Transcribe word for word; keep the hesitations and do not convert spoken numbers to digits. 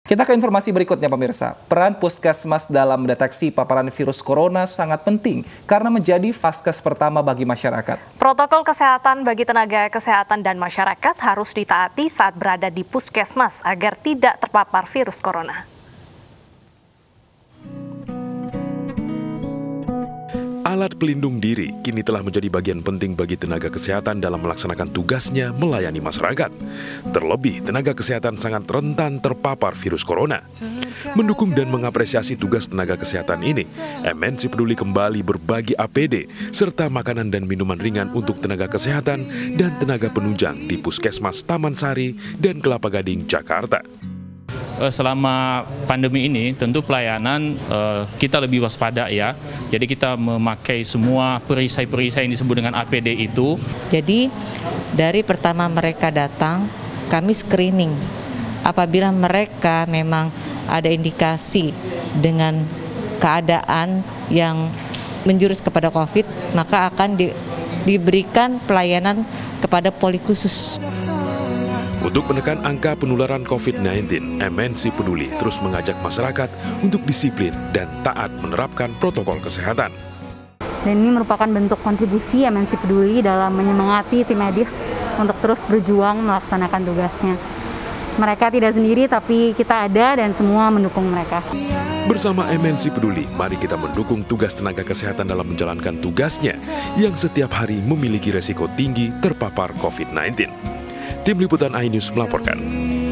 Kita ke informasi berikutnya pemirsa. Peran Puskesmas dalam mendeteksi paparan virus corona sangat penting karena menjadi vaskes pertama bagi masyarakat. Protokol kesehatan bagi tenaga kesehatan dan masyarakat harus ditaati saat berada di Puskesmas agar tidak terpapar virus corona. Alat pelindung diri kini telah menjadi bagian penting bagi tenaga kesehatan dalam melaksanakan tugasnya melayani masyarakat. Terlebih, tenaga kesehatan sangat rentan terpapar virus corona. Mendukung dan mengapresiasi tugas tenaga kesehatan ini, M N C Peduli kembali berbagi A P D serta makanan dan minuman ringan untuk tenaga kesehatan dan tenaga penunjang di Puskesmas Taman Sari dan Kelapa Gading, Jakarta. Selama pandemi ini tentu pelayanan uh, kita lebih waspada ya. Jadi kita memakai semua perisai-perisai yang disebut dengan A P D itu. Jadi dari pertama mereka datang kami screening. Apabila mereka memang ada indikasi dengan keadaan yang menjurus kepada COVID, maka akan di, diberikan pelayanan kepada poli khusus. Untuk menekan angka penularan COVID sembilan belas, M N C Peduli terus mengajak masyarakat untuk disiplin dan taat menerapkan protokol kesehatan. Dan ini merupakan bentuk kontribusi M N C Peduli dalam menyemangati tim medis untuk terus berjuang melaksanakan tugasnya. Mereka tidak sendiri, tapi kita ada dan semua mendukung mereka. Bersama M N C Peduli, mari kita mendukung tugas tenaga kesehatan dalam menjalankan tugasnya yang setiap hari memiliki resiko tinggi terpapar COVID sembilan belas. Tim Liputan iNews melaporkan.